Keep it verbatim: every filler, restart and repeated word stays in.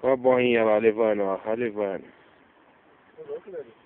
Olha a borrinha lá levando, ó. Olha levando. Tô louco, velho.